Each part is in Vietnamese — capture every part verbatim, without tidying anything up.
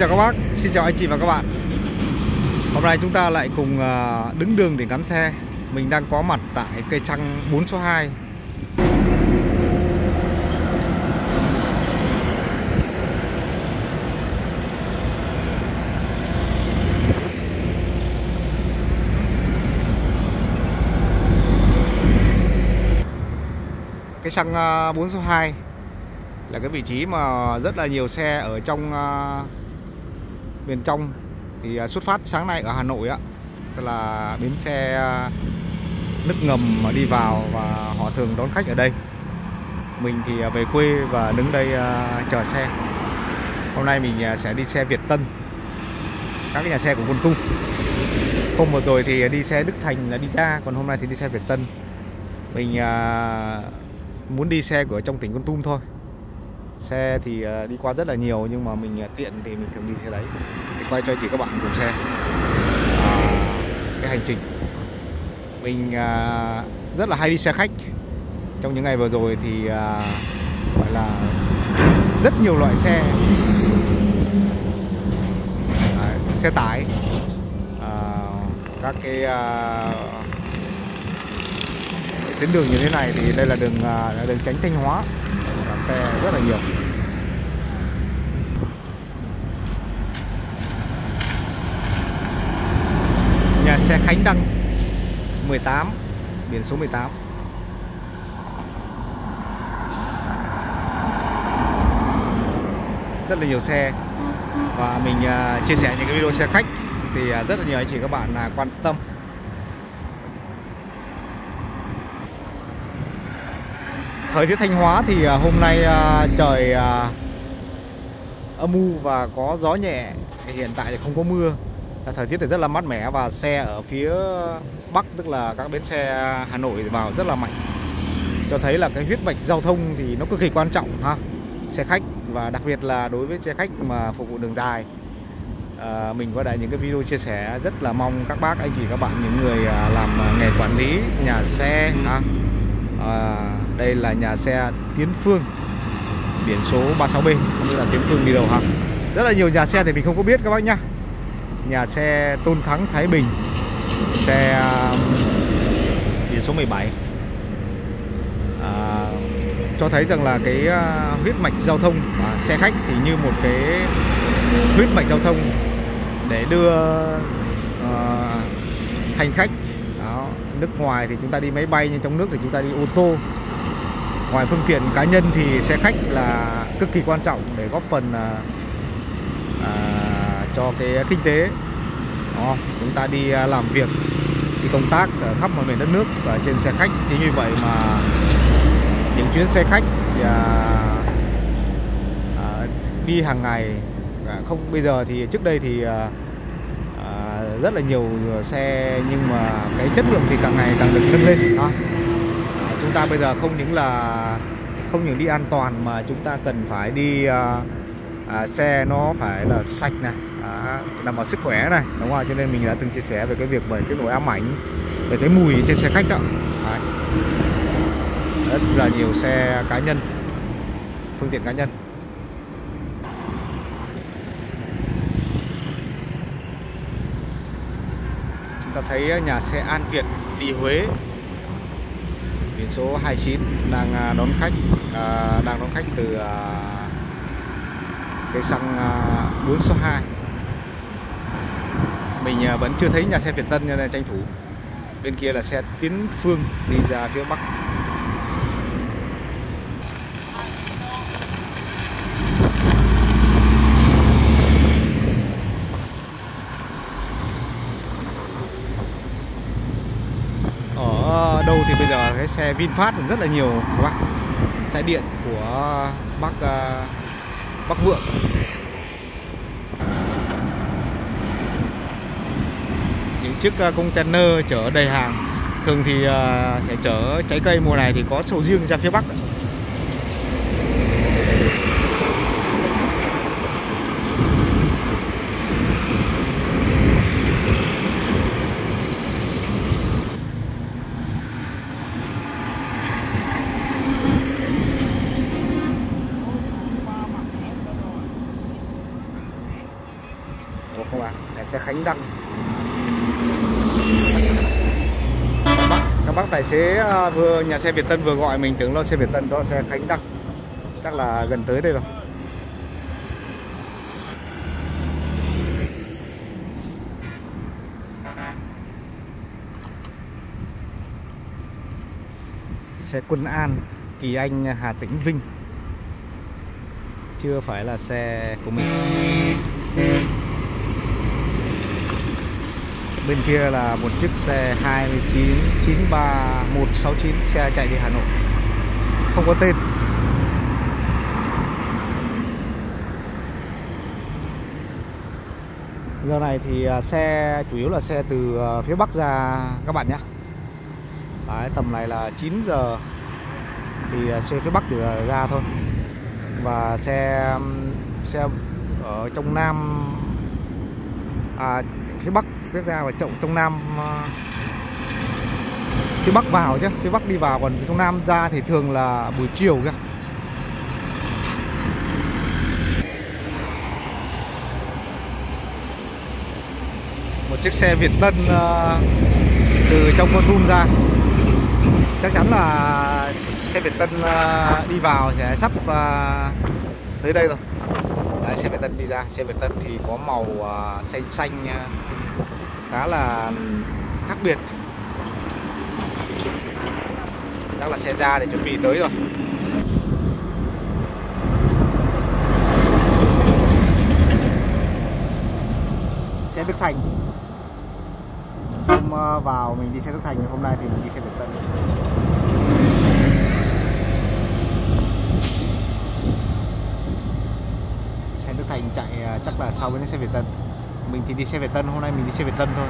chào các bác, xin chào anh chị và các bạn. Hôm nay chúng ta lại cùng đứng đường để ngắm xe. Mình đang có mặt tại cây xăng bốn số hai. Cây xăng bốn số hai là cái vị trí mà rất là nhiều xe ở trong uh, miền trong thì uh, xuất phát sáng nay ở Hà Nội á, tức là bến xe uh, nước ngầm mà đi vào và họ thường đón khách ở đây. Mình thì uh, về quê và đứng đây uh, chờ xe. Hôm nay mình uh, sẽ đi xe Việt Tân, các cái nhà xe của Con Tum. Hôm vừa rồi thì đi xe Đức Thành là đi ra, còn hôm nay thì đi xe Việt Tân. Mình uh, muốn đi xe của trong tỉnh Con Tum thôi. Xe thì đi qua rất là nhiều, nhưng mà mình tiện thì mình thường đi xe đấy. Thì quay cho chị các bạn cùng xe à, cái hành trình. Mình à, rất là hay đi xe khách. Trong những ngày vừa rồi thì à, gọi là rất nhiều loại xe à, xe tải, à, các cái à, tuyến đường như thế này thì đây là đường là đường tránh Thanh Hóa, xe rất là nhiều. Nhà xe Khánh Đăng mười tám, biển số mười tám. Rất là nhiều xe. Và mình uh, chia sẻ những cái video xe khách thì uh, rất là nhiều anh chị các bạn uh, quan tâm. Thời tiết Thanh Hóa thì uh, hôm nay uh, trời uh, âm u và có gió nhẹ. Hiện tại thì không có mưa. Thời tiết thì rất là mát mẻ, và xe ở phía Bắc, tức là các bến xe Hà Nội vào rất là mạnh, cho thấy là cái huyết mạch giao thông thì nó cực kỳ quan trọng ha, xe khách, và đặc biệt là đối với xe khách mà phục vụ đường dài. À, mình có đại những cái video chia sẻ, rất là mong các bác, anh chị, các bạn, những người làm nghề quản lý nhà xe ha. À, đây là nhà xe Tiến Phương, biển số ba mươi sáu B, không biết là Tiến Phương đi đâu ha. Rất là nhiều nhà xe thì mình không có biết các bác nhá. Nhà xe Tôn Thắng Thái Bình, xe biển số mười bảy, à, cho thấy rằng là cái uh, huyết mạch giao thông, à, xe khách thì như một cái huyết mạch giao thông để đưa uh, hành khách. Đó, nước ngoài thì chúng ta đi máy bay, nhưng trong nước thì chúng ta đi ô tô. Ngoài phương tiện cá nhân thì xe khách là cực kỳ quan trọng để góp phần uh, uh, cho cái kinh tế. Đó, chúng ta đi làm việc, đi công tác ở khắp mọi miền đất nước và trên xe khách. Chính vì vậy mà những chuyến xe khách thì, à, à, đi hàng ngày, à, không bây giờ thì trước đây thì à, à, rất là nhiều xe, nhưng mà cái chất lượng thì càng ngày càng được nâng lên. Đó. À, chúng ta bây giờ không những là không những đi an toàn, mà chúng ta cần phải đi à, à, xe nó phải là sạch này, đảm bảo sức khỏe này, đúng không? Cho nên mình đã từng chia sẻ về cái việc về cái nỗi ám ảnh về cái mùi trên xe khách đó. Đấy. Rất là nhiều xe cá nhân, phương tiện cá nhân. Chúng ta thấy nhà xe An Việt đi Huế, biển số hai mươi chín, đang đón khách, đang đón khách từ cây xăng bốn số hai. Mình vẫn chưa thấy nhà xe Việt Tân, nên tranh thủ. Bên kia là xe Tiến Phương đi ra phía Bắc. Ở đâu thì bây giờ cái xe VinFast rất là nhiều các bác. Xe điện của bác Bắc Vượng. Những chiếc container chở đầy hàng. Thường thì sẽ chở trái cây, mùa này thì có sầu riêng ra phía Bắc. xe Khánh Đăng. Các bác, các bác tài xế vừa nhà xe Việt Tân vừa gọi mình tưởng là xe Việt Tân, đó là xe Khánh Đăng. Chắc là gần tới đây rồi. Xe Quân An, Kỳ Anh, Hà Tĩnh, Vinh. Chưa phải là xe của mình. Bên kia là một chiếc xe hai chín chín ba một sáu chín, xe chạy đi Hà Nội, không có tên. Giờ này thì xe chủ yếu là xe từ phía Bắc ra các bạn nhé. Đấy, tầm này là chín giờ thì xe phía Bắc thì ra thôi. Và xe xe ở trong Nam, à, phía Bắc phía ra và trọng trong Nam, phía Bắc vào chứ, phía Bắc đi vào, còn phía trong Nam ra thì thường là buổi chiều kìa. Một chiếc xe Việt Tân uh, từ trong Kon Tum ra. Chắc chắn là xe Việt Tân uh, đi vào sẽ sắp uh, tới đây rồi. Đấy, xe Việt Tân đi ra. Xe Việt Tân thì có màu uh, xanh xanh uh, khá là khác biệt. Chắc là xe ra để chuẩn bị tới rồi. Xe Đức Thành. Hôm uh, vào mình đi xe Đức Thành, hôm nay thì mình đi xe Việt Tân. Xe Đức Thành chạy uh, chắc là sau với xe Việt Tân. Mình thì đi xe Việt Tân, hôm nay mình đi xe Việt Tân thôi.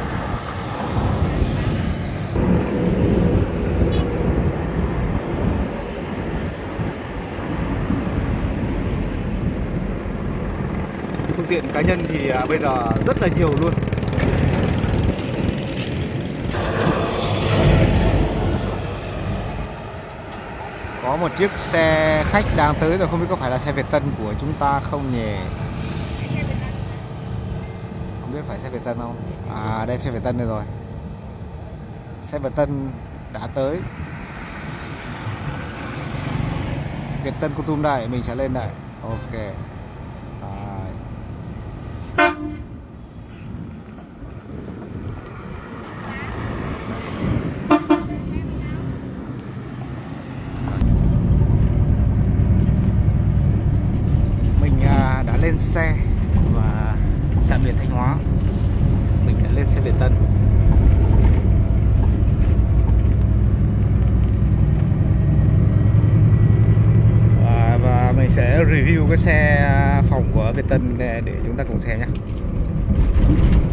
Phương tiện cá nhân thì uh, bây giờ rất là nhiều luôn. Có một chiếc xe khách đang tới rồi, không biết có phải là xe Việt Tân của chúng ta không nhỉ? Không biết phải xe Việt Tân không? À, đây xe Việt Tân đây rồi. Xe Việt Tân đã tới. Việt Tân Kon Tum đây, mình sẽ lên đây. Ok. À. Mình à, đã lên xe và tạm biệt Thanh Hóa. Mình đã lên xe Việt Tân. À, và mình sẽ review cái xe phòng của Việt Tân để, để chúng ta cùng xem nhé.